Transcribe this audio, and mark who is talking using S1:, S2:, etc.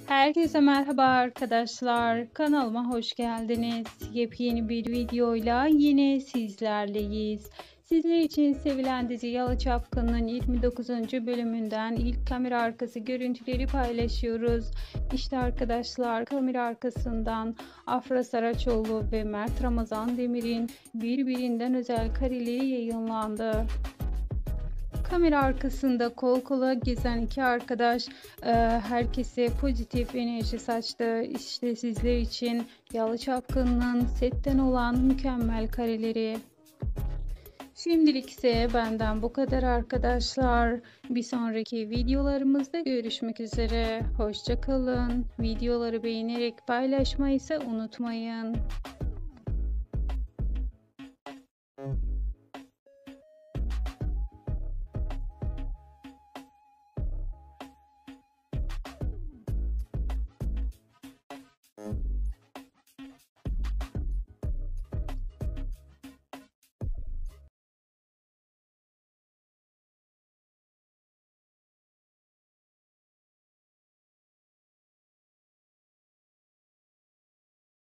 S1: Herkese merhaba arkadaşlar. Kanalıma hoş geldiniz. Yepyeni bir videoyla yine sizlerleyiz. Sizler için sevilen dizi Yalı Çapkın'ın 29. bölümünden ilk kamera arkası görüntüleri paylaşıyoruz. İşte arkadaşlar, kamera arkasından Afra Saraçoğlu ve Mert Ramazan Demir'in birbirinden özel kareleri yayınlandı. Kamera arkasında kol kola gezen iki arkadaş herkese pozitif enerji saçtı. İşte sizler için Yalı Çapkın'ın setten olan mükemmel kareleri. Şimdilik ise benden bu kadar arkadaşlar. Bir sonraki videolarımızda görüşmek üzere. Hoşça kalın. Videoları beğenerek paylaşmayı ise unutmayın.